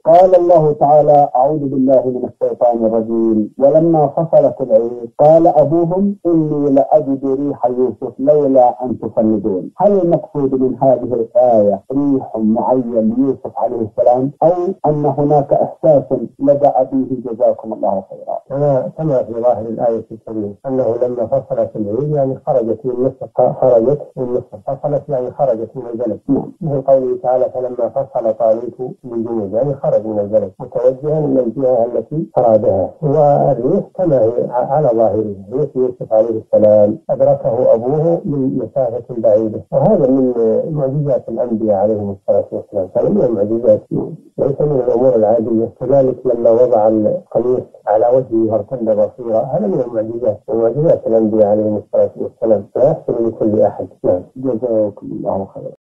قال الله تعالى: أعوذ بالله من الشيطان الرجيم: ولما فصلت العير قال أبوهم إني لأجد ريح يوسف لولا أن تفندون. هل المقصود من هذه الآية ريح معين ليوسف عليه السلام، أو أن هناك إحساس لدى أبيه جزاكم الله خيرا؟ كما في ظاهر الآية الكريمة أنه لما فصلت العير يعني خرجت من مصر، فصلت يعني خرجت من البلد، مثل قوله تعالى: فلما فصل طالوت بالجنود، يعني خرج من البلد متوجها من الجهة التي أرادها. والريح كما هي على ظاهره ريح يوسف عليه السلام أدركه أبوه من مسافة بعيدة، وهذا من معجزات الأنبياء عليهم الصلاة والسلام، هذا من المعجزات ليس من الأمور العادية. كذلك لما وضع القميص على وجهه وارتد بصيرا، هذا من المعجزات، معجزات الأنبياء عليهم الصلاة والسلام، لا يحصل لكل أحد. جزاكم الله خيرا.